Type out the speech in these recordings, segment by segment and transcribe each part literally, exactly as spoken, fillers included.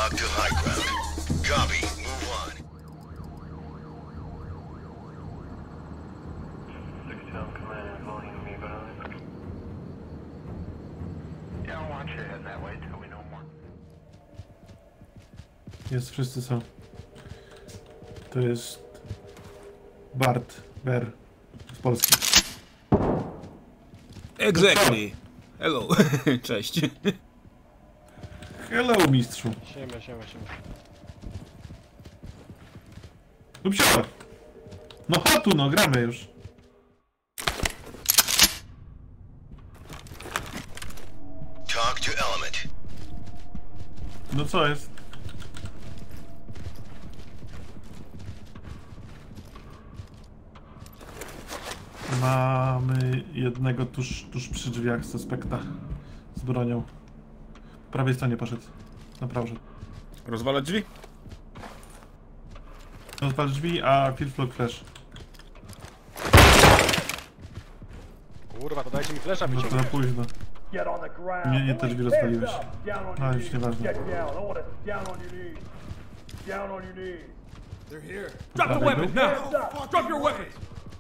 Talk to high ground. Copy. Move on. Six-Tail Command, volume me behind. Yeah, I want you to head that way till we know more. Jest, wszyscy są. To jest Bart, Ber z Polski. Exactly. Hello. Cześć. Hello, mistrzu. Siema, siema, siema. Lub się. No chodź tu, no gramy już. Talk to element. No co jest? Mamy jednego tuż, tuż przy drzwiach suspekta z bronią. Po prawej stronie poszedł. Naprawdę. Rozwalać drzwi? Rozwal drzwi, a field flock flash. Kurwa, to dajcie mi flesza No to na wyciągnąć. późno. Get on the ground. Nie, nie, te drzwi rozpaliłeś. Down on A, your już knees. nieważne. Get down. Order. Down on your knees. Down on your knees. Drop the weapon Hands up. Drop your weapons!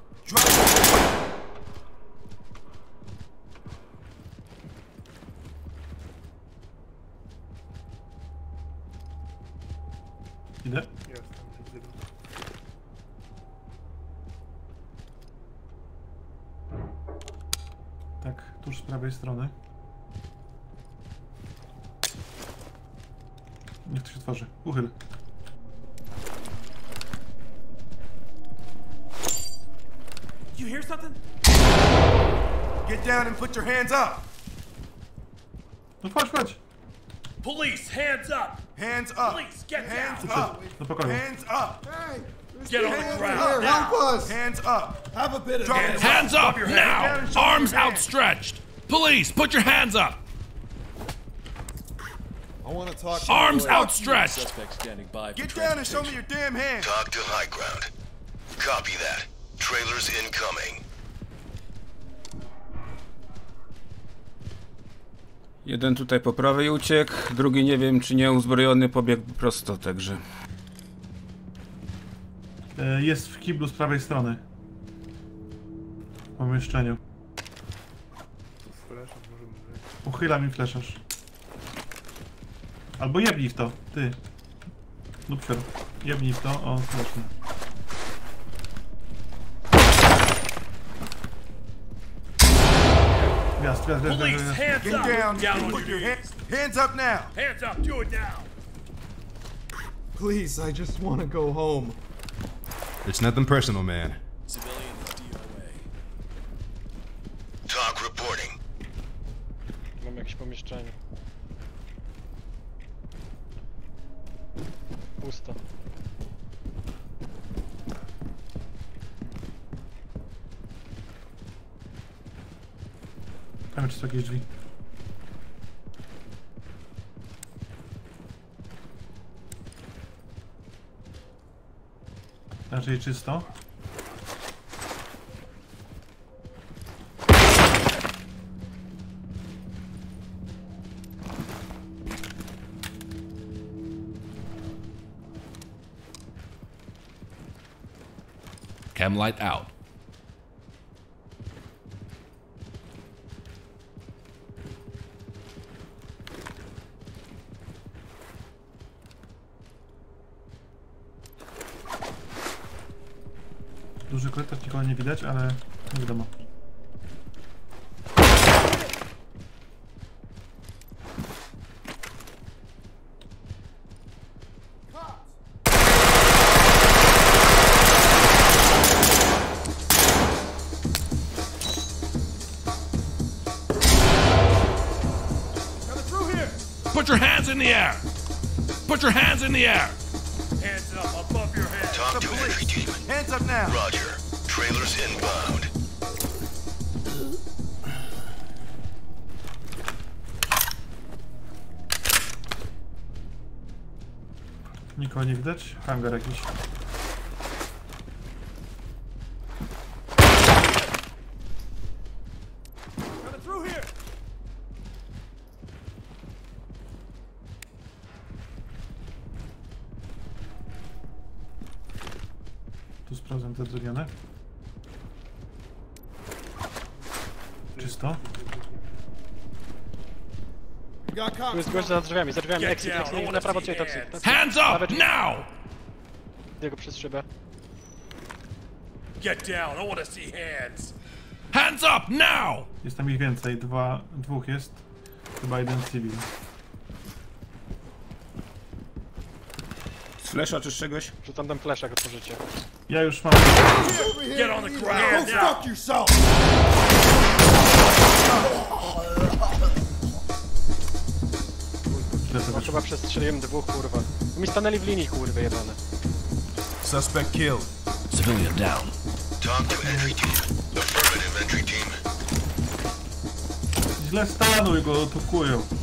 Idę. Tak, tuż z prawej strony. Niech to się tworzy. Uchyl. You hear something? Get down and put your hands up! No chodź, chodź. Police, hands up! Hands up! Police, get Hands down! up! Do pokoju. Hands up! Get on the ground now! Hands up! Have a bit of Drop hands, your- hands up your now! hand down and show me Arms your hand. outstretched! Police, put your hands up! I want to talk. Arms outstretched! Suspect standing by. Get down and show me your damn hands! Talk to high ground. Copy that. Trailers incoming. Jeden tutaj po prawej uciekł, drugi nie wiem czy nie uzbrojony pobiegł prosto, także. E, Jest w kiblu z prawej strony. W pomieszczeniu. Uchyla mi fleszasz. Albo jebnij w to, ty. Lub fer. Jebnij w to, o, strasznie. Gwiazd, gwiazd, gwiazd, Police, gwiazd. hands Get up! down! Down on Put your your knees! hands, hands up now! Hands up, do it now! Please, I just want to go home. It's nothing personal, man. Civilian is D O Talk reporting. Mam jakieś pomieszczenie. Pusto. Tam czy są jakieś drzwi. Raczej czysto. Chem light out. Duży korytarz, nikogo nie widać, ale nie wiadomo. Put your hands in the air! Put your hands in the air! Hands up above your head! Talk to entry team. Hands up now! Roger. Trailers inbound. Nikogo nie widać. Hangar jakiś. Tu sprawdzam te drewniane. Czysto. Tu jest gość za drzwiami, za drzwiami, exit, exit, na prawo cię, toksik. Hands up now! Jego przez szybę. Get down, I want to see hands. Hands up now! Jest tam ich więcej, dwa, dwóch jest. Chyba jeden civil. Z flesza czy z czegoś? Rzucam tam flash, jak otworzycie. Ja już mam. Get on the ground Go now! fuck yourself! Źle to No wyszło. chyba przestrzeliłem dwóch, kurwa. Mi stanęli w linii, kurwy jebane. Suspect killed. Civilian down. Talk to entry team. Affirmative, entry team. Źle stanął i go tukują. Eee,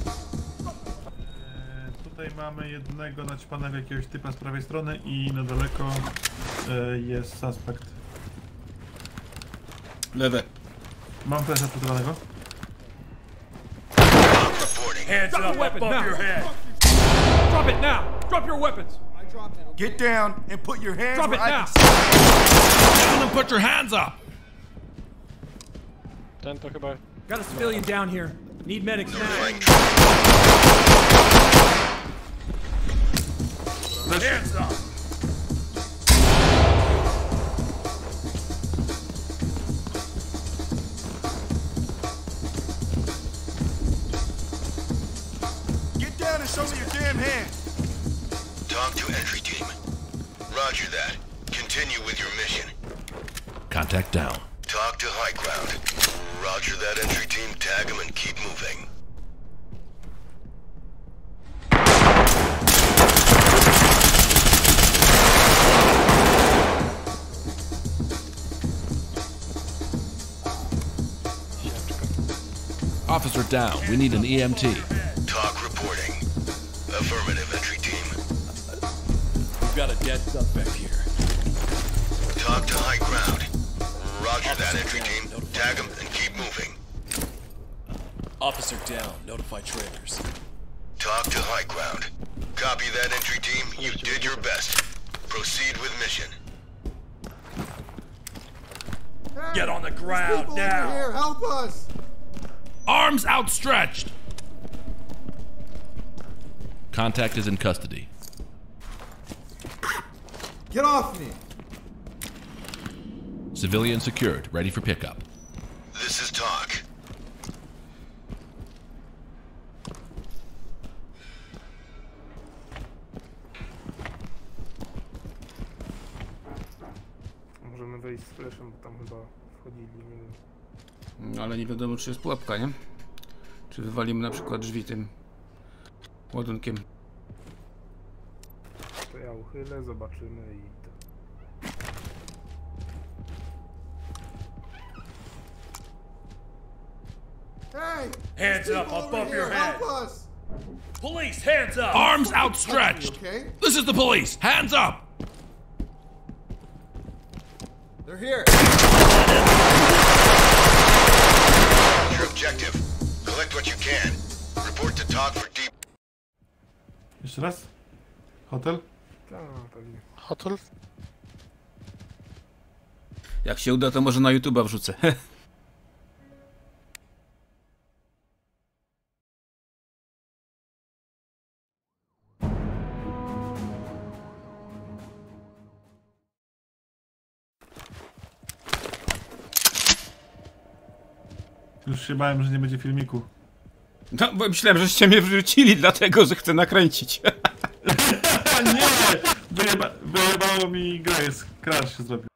tutaj mamy jednego naćpanego jakiegoś typa z prawej strony i na daleko eee, jest suspekt. Lewe. Mam flesza przygotowanego. Reporting. Hands up above your head. Drop it now! Drop your weapons! Get down and put your hands Drop where it I now! can see. Down and put your hands up. Ten to chyba... Got a civilian down here. Need medics now. Hands up. Get down and show me your damn hands. Talk to entry team. Roger that. Continue with your mission. Contact down. Talk to high ground. Roger that, entry team. Tag them and keep moving. Officer down. We need an E M T. Talk reporting. Affirmative, entry team. We've got a dead suspect here. Talk to high ground. Roger that, entry team. Tag them and keep moving. Officer down. Notify trailers. Talk to high ground. Copy that, entry team. You did your best. Proceed with mission. Get on the ground now. Here, help us! Arms outstretched. Contact is in custody. Get off me! Civilian secured. Ready for pickup. This is talk. Możemy wejść z flashem, bo tam chyba wchodzili, nie wiem. No, ale nie wiadomo, czy jest pułapka, nie? Czy wywalimy na przykład drzwi tym ładunkiem. To ja uchylę, zobaczymy i to. Hey! Hands up above your head. us! Police, hands up. Arms outstretched. Okay? This is the police. Hands up. They're here! Your objective. Collect what you can. Report to talk for deep. Jeszcze raz. Hotel. Tak, pewnie. Hotel? Jak się uda, to może na YouTube'a wrzucę. Już się bałem, że nie będzie filmiku. No, bo myślałem, żeście mnie wrzucili, dlatego że chcę nakręcić. Nie! Wyjeba wyjebało mi gra, jest crash się zrobił.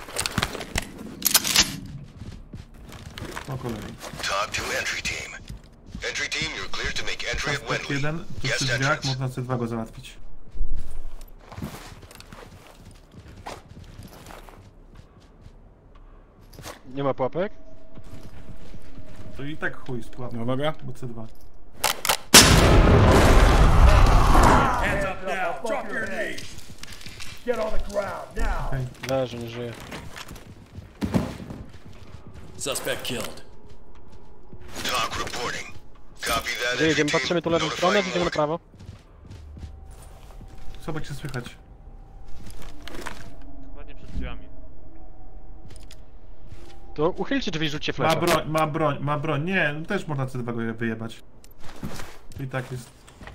Po kolei. Talk to entry team. Entry team, you're clear to make entry at Suspect Wendley. jeden, tu przy Guest drzwiach, entrance. można C dwa go załatwić. Nie ma pułapek? To i tak chuj z pułapką, Uwaga. bo C dwa. Hands up now. Drop your knees. Get on the ground now. Okay. Leży, nie żyje. Suspect killed. Talk reporting. Copy that, Gdzie entry jedziemy? team. Patrzymy tu lewą stronę, Notifying czy idziemy na morgue. prawo? Zobacz, się słychać. Ładnie przed To uchylcie drzwi, rzućcie Ma flasha. broń, ma broń, ma broń. Nie, no też można C dwa go wyjebać. I tak jest.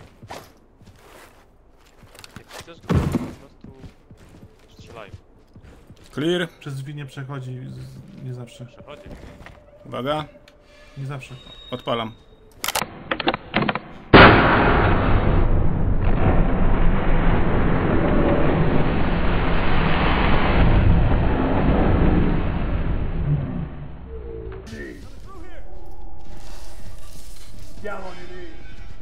Jak chcesz go po prostu strzelaj. Clear. Przez drzwi nie przechodzi, z- nie zawsze. Przechodzi. Uwaga. Nie zawsze. Odpalam. Down on your knees.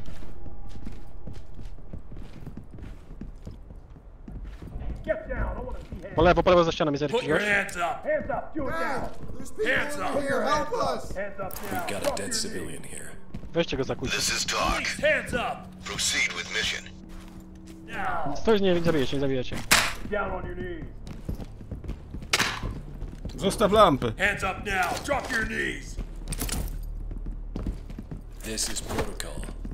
Get down. I want to see hands. Po lewo, po lewo za ścianą jest Put your jakiś. hands up. Hands up. Do it now. Hands up. Here, help us! Hands up now. We've got a Drop dead your civilian here. Weźcie go zakujcie. This is talk. Hands up. Proceed with mission. Now. Stoi, nie zabijecie, nie zabijecie. knees. Down on your knees. Zostaw lampy. Hands up now. Drop your knees. This is protocol.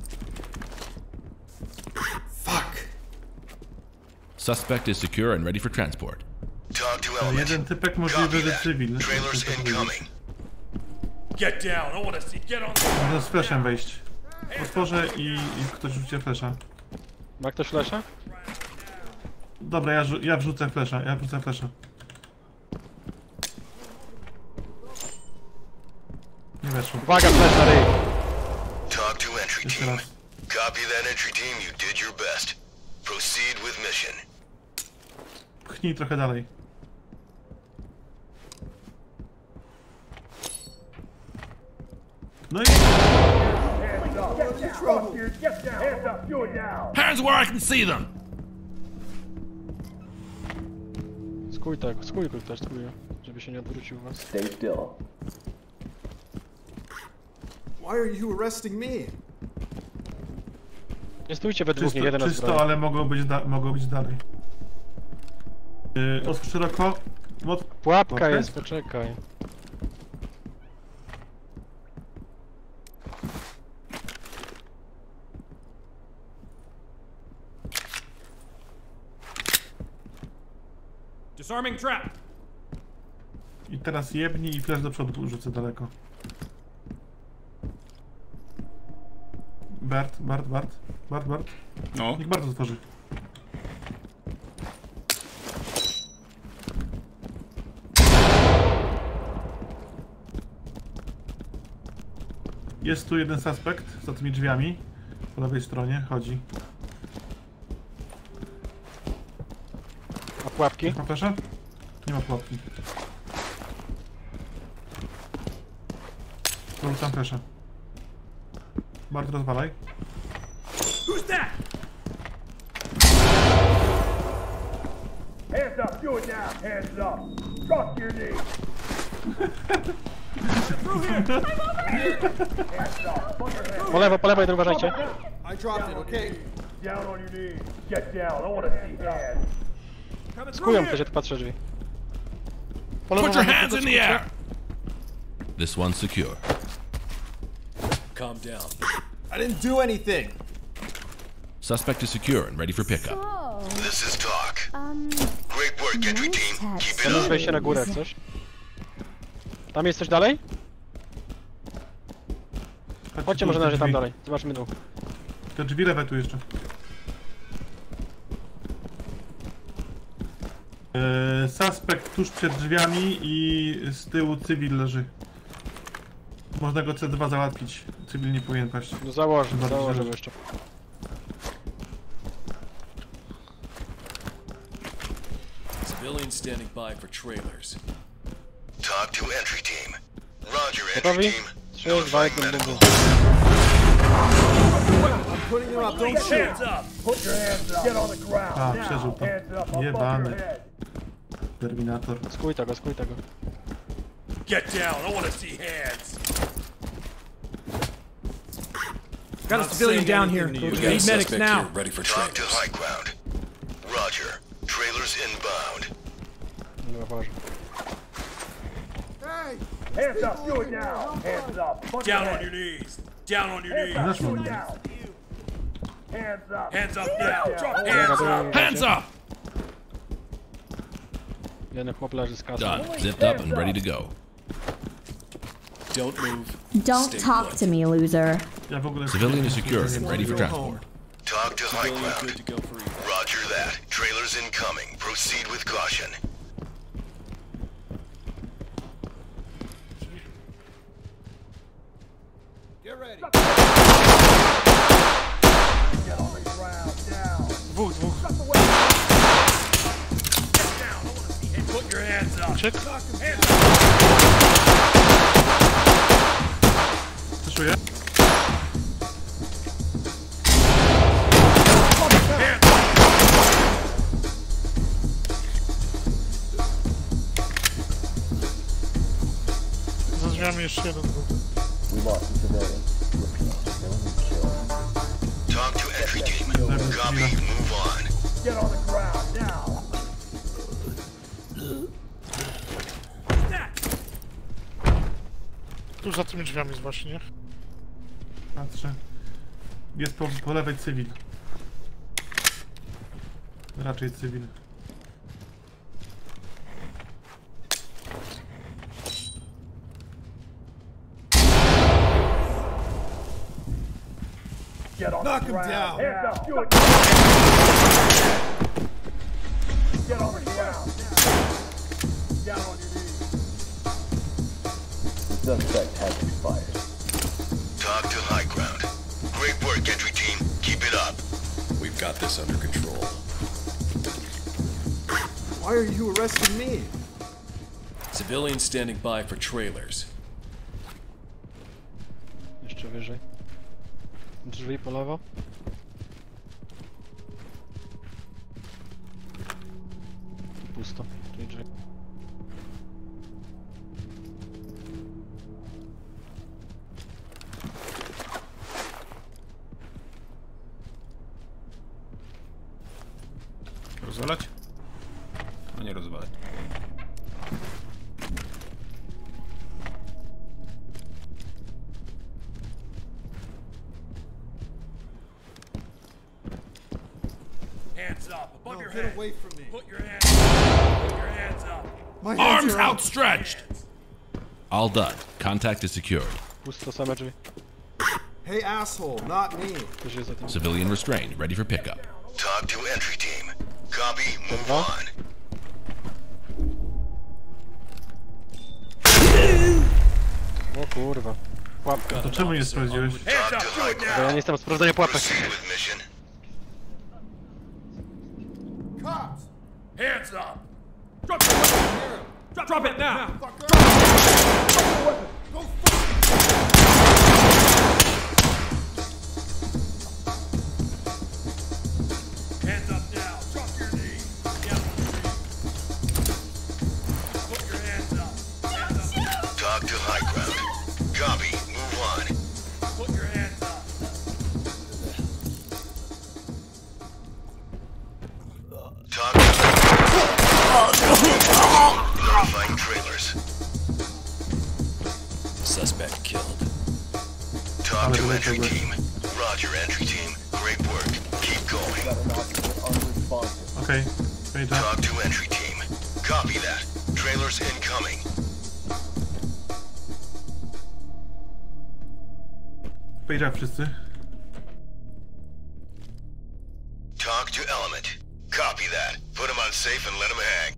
Fuck. Suspect is secure and ready for transport. Talk to element. Jeden typek Copy możliwy, że that. cywil. Trailers incoming. Get down. I want to see. Get on the Można z flashem wejść. Otworzę i, i ktoś rzuci flasha. Ma ktoś flasha? Dobra, ja, rzu- ja wrzucę flasha, ja wrzucę flasha. Nie weszło. Uwaga, flash na ryj. Talk to entry Jeszcze team. raz. Copy that entry team. You did your best. Proceed with mission. Pchnij trochę dalej. No i Hands up. Get down. Drop your, get down. Hands up. Do it now. hands where I can see them. Skuj tego, skuj go też, skuj, żeby się nie odwrócił was. Stay still. Why are you arresting me? Nie stójcie we dwóch, nie czysto, jeden na czysto zbroję. ale mogło być, da- mogło być dalej. Yy, otwórz szeroko. Mod... Pułapka Pułapkę? jest, poczekaj. Disarming trap. I teraz jebnij i flash do przodu rzucę daleko. Bart, Bart, Bart, Bart, Bart. No. Niech Bart otworzy. Jest tu jeden suspekt za tymi drzwiami. Po lewej stronie chodzi. A pułapki? Ma flasha? Nie ma pułapki. Dorzucam flasha. Bart, rozwalaj. Who's that? Hands up. Do it now. Hands up. Drop your knees. Hands up. Put your hands Po lewo, po lewo, jeden uważajcie. I dropped it, okay? down on your knees. Get down. I want to see hands. Coming through Skują, here. to się tu patrzę drzwi. Po lewo Put your mamy hands tylko in the air. This one's secure. Calm down. I didn't do anything! Suspect is secure and ready for pickup. This is talk. Um, Great work, entry team. Keep it Tam jest up. wejście na górę, jak coś. Tam jest coś dalej? Chodźcie tu może na razie tam drzwi. dalej. Zobaczmy dół. Te drzwi lewe tu jeszcze. Eee, suspekt tuż przed drzwiami i z tyłu cywil leży. Można go C dwa załatwić. Cywil nie powinien paść. No założę, Chyba założę dobrze. jeszcze. Civilians standing by for trailers. Talk to entry team. Roger, entry Gotowi? team. trzy, dwa, jeden, Notifying bum, medical. bum. I'm putting them up, don't Hands shoot! up. Put your hands up. Get on the ground. A, now. przeżył to. Hands up above Jebany. your head. Terminator. Skuj tego, skuj tego. Get down. I want to see hands. Got a civilian down here. We got a Need medics suspect now. here ready for Talk to trailers. high ground. Roger. Trailers inbound. Nie uważam. Hey! Hands up. Do it now. Hands up. Put your Down on hands. your knees. Down on your Hands knees. up. Do it now. Hands up. Hands up now. Drop Uwaga, hands dół, up. Hands uważajcie. up. Jeden chłop leży z kasą. Done. Zipped up and ready to go. Don't move. Don't Stay talk put. to me, loser. Ja w ogóle... Civilian is secure and ready for transport. Talk to high Civilian ground. good to go for evac. Roger that. Trailers incoming. Proceed with caution. Get ready. Get on the ground now. Dwóch, dwóch. Shut the way. Get down. I want to see him. Put your hands up. Check. Hands up. Przeszuję. Za drzwiami jeszcze jeden był. Talk to entry team. Copy. Move on. Get on the ground now. Tu za tymi drzwiami jest właśnie. Patrzę. Jest po, po lewej cywil. Raczej cywil. Get on Knock the him ground. down. Hands up. Do it. Get on the ground now. Down on your knees. Suspect has expired. Talk to high ground. Great work, entry team. Keep it up. We've got this under control. Why are you arresting me? Civilians standing by for trailers. Jeszcze wyżej. Drzwi po lewo. Pusto. Czyli drzwi. Rozwalać? No nie rozwalać. Hands up. Above No, your get head. away from me. Put your hands up. Put your hands up. My hands Arms are up. outstretched. All done. Contact is secured. Pusto, same drzwi. Hey, asshole, not me. Ktoś jest za tym. Civilian restrained, ready for pickup. Talk to entry team. Copy. Move Dobra. on. O kurwa. Pułapka. To czemu nie sprawdziłeś? Hands Talk up. to Do high it Bo ja now. nie jestem od sprawdzania pułapek. Proceed with mission. Cops! Hands up. Drop your weapon. Drop, drop it now. Go fuck! Hands up now. Drop your knees. Down on your knees. Put your hands up. Hands up. Talk to high ground. Copy. Move on. Put your hands up. Talk to notifying trailers. Suspect killed. Talk to entry team. Roger, entry team. Great work. Keep going. Okej. Okay. Talk to entry team. Copy that. Trailers incoming. Page'a wszyscy. Talk to element. Copy that. Put him on safe and let him hang.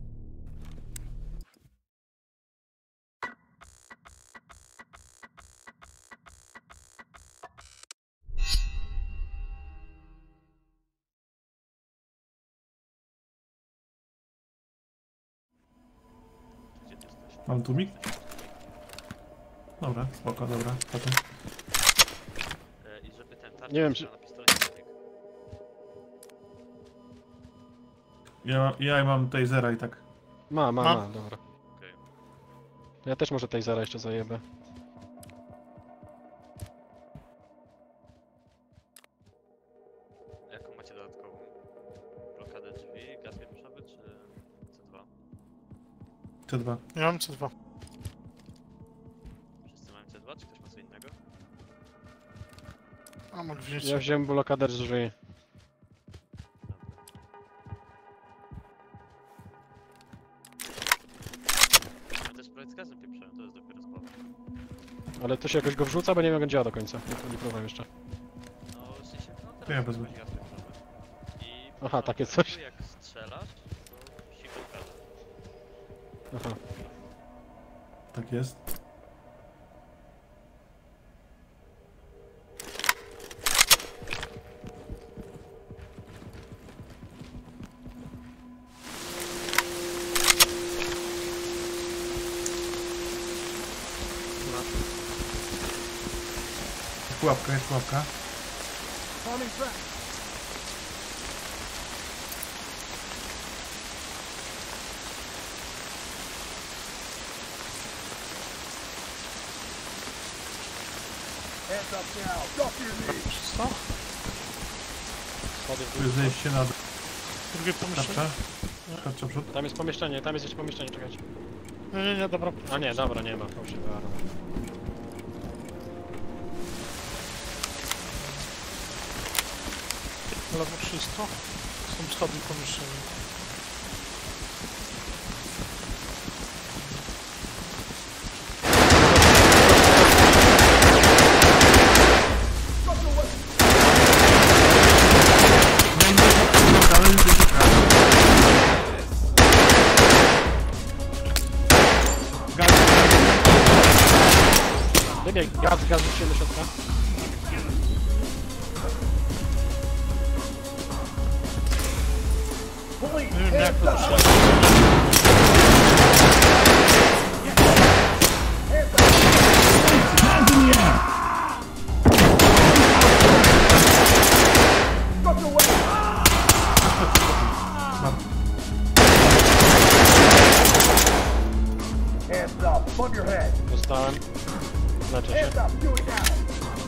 Mam tłumik? Dobra, spoko, dobra. Potem. I żeby ten tarczę Nie wiem, czy- na pistolet nie biegł. Ja, ja mam tasera i tak. Ma, ma, Ma? ma, dobra. Okej. To ja też może tej zera jeszcze zajebę. Jaką macie dodatkową? Blokadę drzwi, gaz pieprzowy czy C dwa? C dwa. Ja mam C dwa. Wszyscy mają C dwa, czy ktoś ma co innego? A, mogę wziąć. Ja wziąłem blokadę drzwi. Ale to jest projekt z gazem pieprzowym, to jest dopiero sprawa. Ale to się jakoś go wrzuca, bo nie wiem jak on działa do końca. Nie, nie próbowałem jeszcze. No, w sensie, no Ja teraz wezmę. jest gaz pieprzowy. I Aha, w takie początku, coś. jak strzelasz, to ściga gaz. Aha. Tak jest. Pułapka, jest pułapka. Hands up now. Drop your knees. Co? Schody w Tu dół. jest zejście na dół. Drugie pomieszczenie? Tarcza. Tarcza przód. Tam jest pomieszczenie, tam jest jeszcze pomieszczenie, czekajcie. Nie, nie, nie, dobra. A nie, dobra, nie ma, to się wywarło. Lewo czysto. Są schody w pomieszczeniu. Wybieg, gaz, gaz rzuciłem do środka. Nie wiem jak to się... Hands up. Above your head. Dostałem. Leczę się. Hands up. Do it now.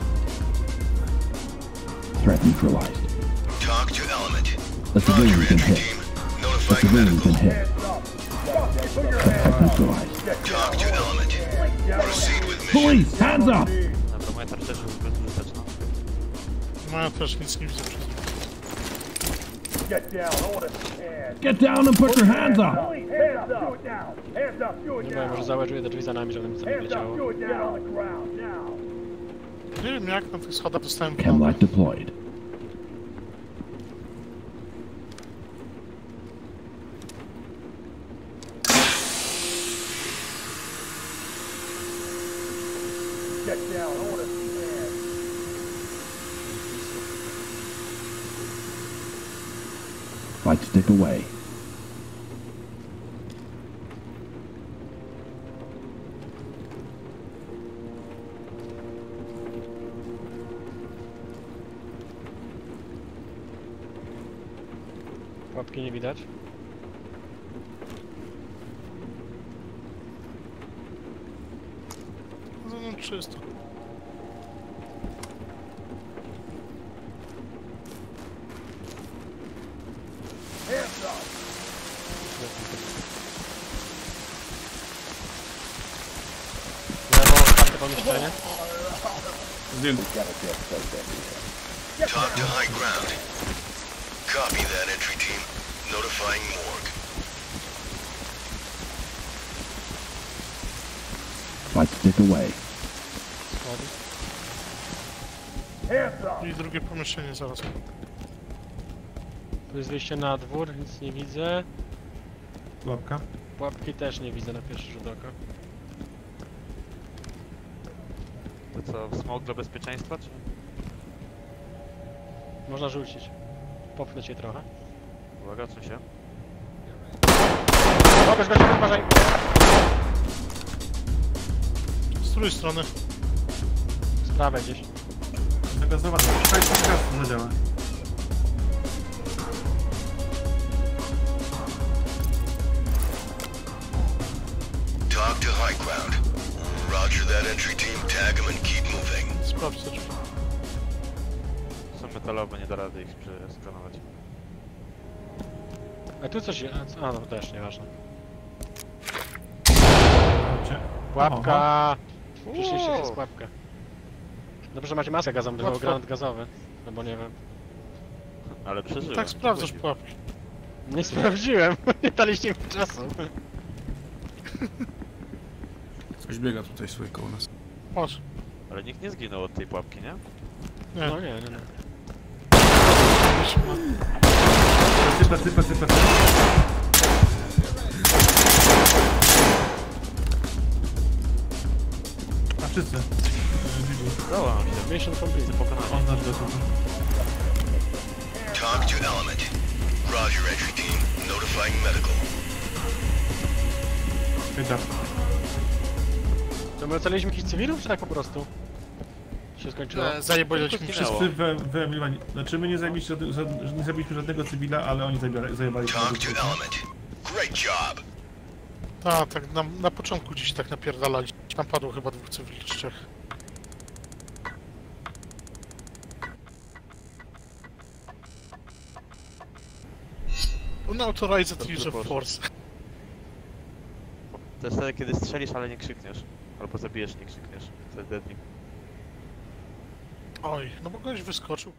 Threat neutralized. Talk to Element. A civilian Roger, been entry hit. team. A Notifying civilian's been medical. hit. Hands up. Drop it. Put your hands up. Neutralized. Get Talk to down. Element. Proceed with mission. Police, hands up! Dobra, moja tarcza jest rzucać, no. Moja też nic nie widzę przez nią. Get down. I want to stand. Get down and put your hands up! Hands up. Do it now. Hands up. Do it Nie wiem, może now. założyłem te drzwi za nami, żeby nic tam nie Hands up. leciało. Do it down on the ground now. Nie wiem jak na tych schodach dostałem Chem pionę. light deployed. Get down. I want to stand. Light stick away. Łapki nie widać. No, no czysto. Hands up. Lewo, otwarte pomieszczenie. Zdjęty. Talk to high ground. Copy that, entry team. Notifying morgue. Light stick away. Schody. Hands up. I drugie pomieszczenie zaraz. Tu jest wyjście na dwór, nic nie widzę. Pułapka. Łapki też nie widzę na pierwszy rzut oka. To co, smok dla bezpieczeństwa, czy? Można rzucić. Popchnę cię trochę. Uwaga, co się? Pokaż, gościu, uważaj! Z której strony? Z prawej gdzieś. Zagazować. Szukajcie gazu, zadziała. Talk to high ground. Roger that, entry team. Tag them and keep moving. Sprawdź te drzwi. Są metalowe, nie da rady ich skanować. A tu coś... A, a no też, nieważne. Gdzie? Pułapka! Wow. Przyszliście przez pułapkę. Dobrze, że macie maskę gazową, by był Łatwo. granat gazowy. Albo nie wiem. Ale przeżyłem. Tak sprawdzasz pułapki. Nie sprawdziłem, nie daliście mi czasu. Coś biega tutaj słuchaj koło nas. Patrz. Ale nikt nie zginął od tej pułapki, nie? Nie. No nie, nie, nie. Sypę, sypę, sypę. A wszyscy. Dałam się. Mission complete. Pokonanie. Oznacz go sobie. Talk to Element. Roger, entry team. Notifying medical. Wiedział. To my ocaliliśmy jakichś cywilów, czy tak po prostu? Się skończyło? E, Zajebaliśmy wszystko. Wszyscy wy- wyeliminowani. Znaczy my nie zabiliśmy, żadnego, żad- nie zabiliśmy żadnego cywila, ale oni zabiera- zajebali. Talk to Element. Great job. Tak, tak na, na początku gdzieś tak napierdalali. Tam padło chyba dwóch cywili czy trzech. Unauthorized use of force. To jest wtedy, kiedy strzelisz, ale nie krzykniesz. Albo zabijesz, nie krzykniesz. Wtedy deadly. Oj, no bo ktoś wyskoczył.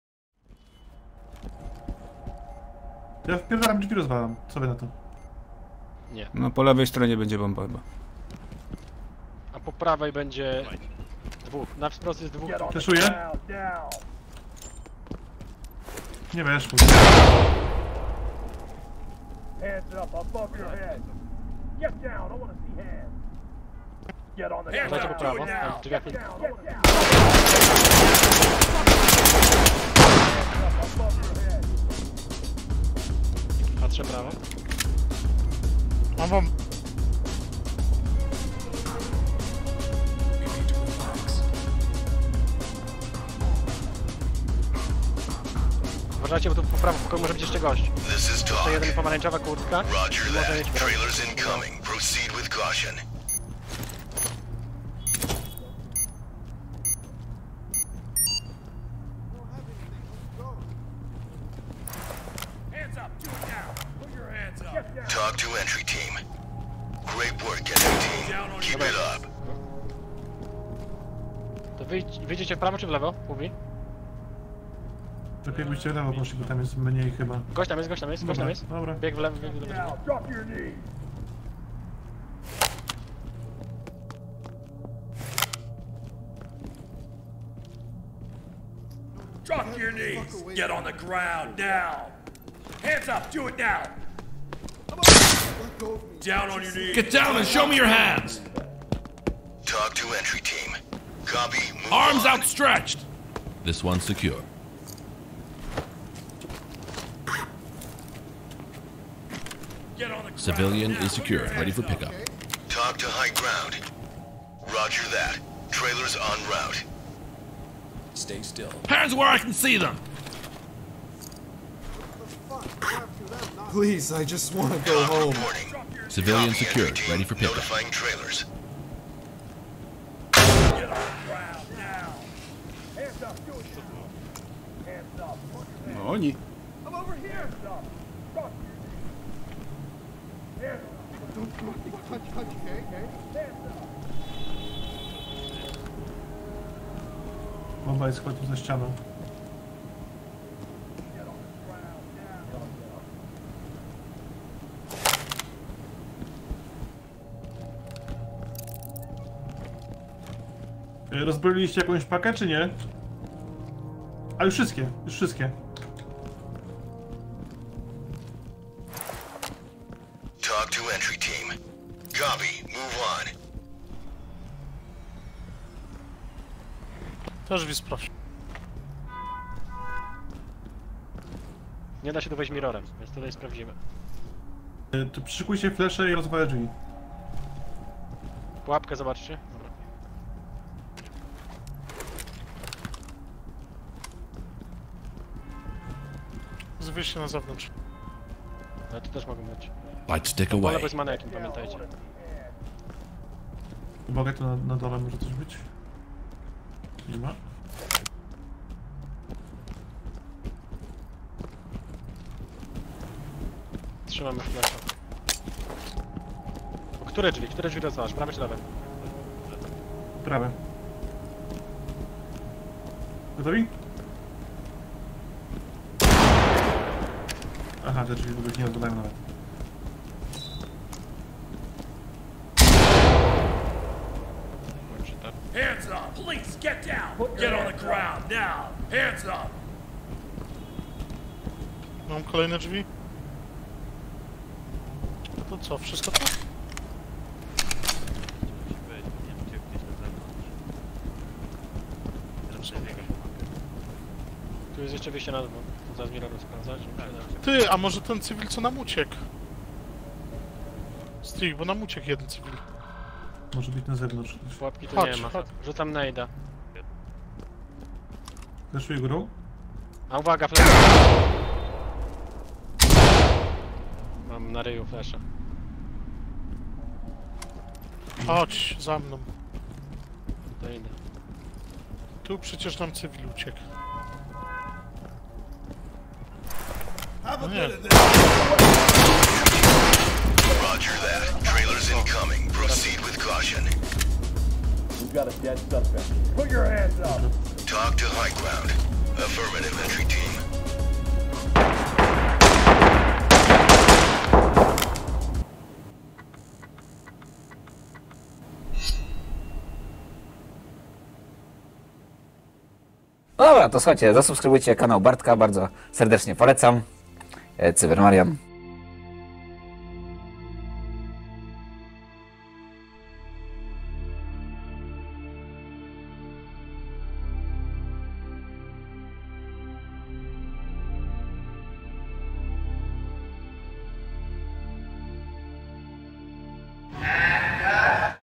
Ja wpierdalam drzwi rozwalam. Co wy na to? Nie. No po lewej stronie będzie bomba chyba. A po prawej będzie dwóch. Na wprost jest dwóch. Fleszuję? Down, down. Nie weszło. Hands up above your head. Get down. I want to see hands. Get on the Hands Dajcie po up, prawo. do it Tam now. w drzwiach Get jest. down. Get down. Hands up above your head. Patrzę prawo. Mam wam... Uważajcie, bo tu po prawo pokoju może być jeszcze gość. This is To talk. jeden pomarańczowa kurtka. Roger I może mieć that. broń. Trailers incoming. Proceed with caution. Hands up, do it now. Put your hands up. Talk to entry team. Great work, entry team. Keep it up. To wyjdź, wyjdziecie w prawo czy w lewo? Mówi. Lepiej byście w lewo poszli, bo tam jest mniej chyba. Gość tam jest, gość tam jest, gość tam Dobra, jest. dobra. Bieg w lewo, bieg w lewo. Now, drop your knees. Drop to your knees. Get on the ground now. Hands up, do it now. Down on your knees. Get down and show me your hands. Talk to entry team. Copy. Move Arms on. outstretched. This one's secure. Get on the ground. Civilian now. is Put secure, your ready hands for up. pickup. Talk to high ground. Roger that. Trailers en route. Stay still. Hands where I can see them. Please, I just want to go Talk home. reporting. Civilian Copy, secured, entry team. ready for pickup. Notifying trailers. Get on the ground now. Hands up. Do it now. Hands up. Put your hands No oni. I'm over here. Hands up. Drop your knees. Hands up. Don't touch, touch, okay? Hands up. Bomba jest chodź za ścianą. Y, Rozbroiliście jakąś pakę, czy nie? A już wszystkie, już wszystkie. Talk to entry team. Copy. Move on. Też drzwi sprawdź. Nie da się tu wejść mirrorem, więc tutaj sprawdzimy. Y, To przyszykuj flesze i rozwalę drzwi. Pułapkę zobaczcie. Dobra. Z wyjścia na zewnątrz. Ale tu też mogą być. Light stick Po away. lewo jest manekin, pamiętajcie. Uwaga, tu na, na dole może coś być. Nie ma. Trzymamy flasza. O, które drzwi? Które drzwi rozwalasz? Prawe czy lewe? Prawe. Gotowi? Aha, te drzwi w ogóle nie odpadają nawet. Hands Get on the ground now. Hands up. Mam kolejne drzwi. To co, wszystko to? Tu jest jeszcze wyjście na dół. Zaraz mi robię sprawdzać. Ty, a może ten cywil co nam uciekł? Steve, bo nam uciekł jeden cywil. Może być na zewnątrz. Pułapki tu Chodź, nie ma. chodź. Rzucam nejda. Zeszły górą? A uwaga, flash. Mam na ryju flasha. Chodź, za mną. To idę. Tu przecież nam cywil uciekł. Have a Nie. bit of this. Roger that. Trailers incoming. Proceed with caution. We've got a dead suspect. Put your hands up. Talk to high ground. Affirmative, entry team. No dobra, to słuchajcie, zasubskrybujcie kanał Bartka, bardzo serdecznie polecam. E, Cybermarian.